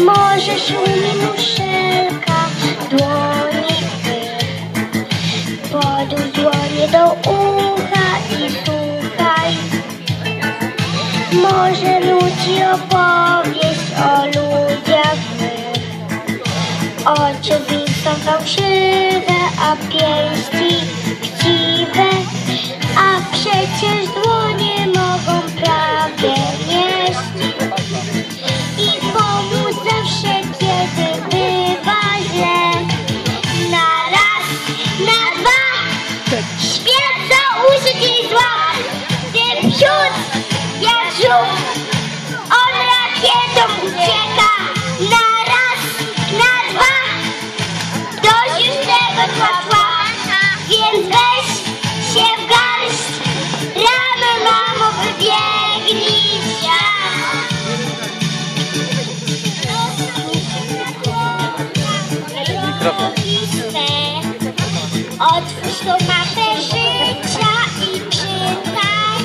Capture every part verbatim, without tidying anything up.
Możesz umie muszelka dłoni podłóż dłonie do ucha i słuchaj. Może ludzi opowieść o ludziach. Oczy są fałszywe, a pięści chciwe, a przecież dłonie mogą prawie nieść i pomóc zawsze, kiedy bywa źle. Na raz, na dwa, świat za uszy ci złap. Ty przód jak żółw, on rakietą ucieka. Na raz, na dwa, dość już tego tła, więc weź się w garść, rano mamo wybiegnij w świat. Otwórz tą mapę życia i czytaj.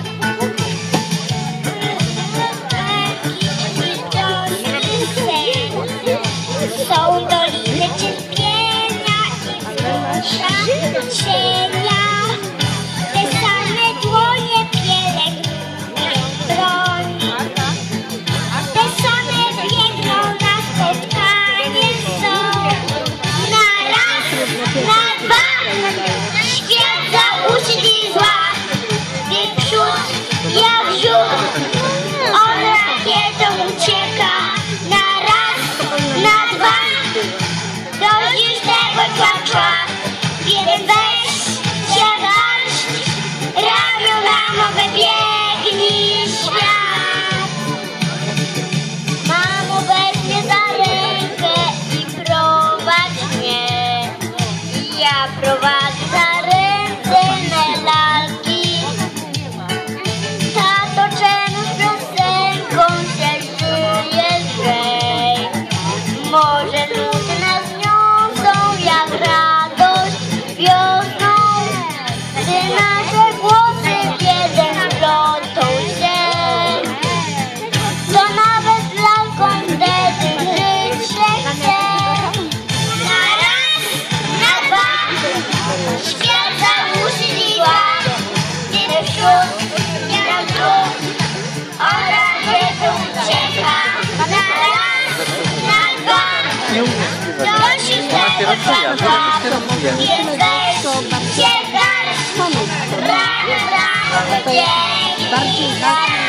Jakiś prosty sen. Są doliny cierpienia i wzrusza cienia. Te same dłonie pielęgnują broń. Te same biegną na spotkanie są. Na raz, na dwa, świat za uszy ci złap. Ty przód jak żółw, on rakietą ucieka. Na raz, na dwa, dość już tego tła, więc weź się w garść, ramiona wybiegnij w świat. Mamo, weź mnie za rękę i prowadź mnie. Ja prowadzę za ręce me lalki. Tato, czemu z piosenką się żyje lżej? Może ludzie nas niosą jak radość wiosną, gdy nasze głosy w jeden plotą się. To nawet lalką wtedy żyć się chce. Na raz, na dwa, świat za uszy ci złap. Ty przód jak żółw, on rakietą ucieka. Na raz, na dwa, dość już tego tła, więc weź się w garść, rano, rano wybiegnij.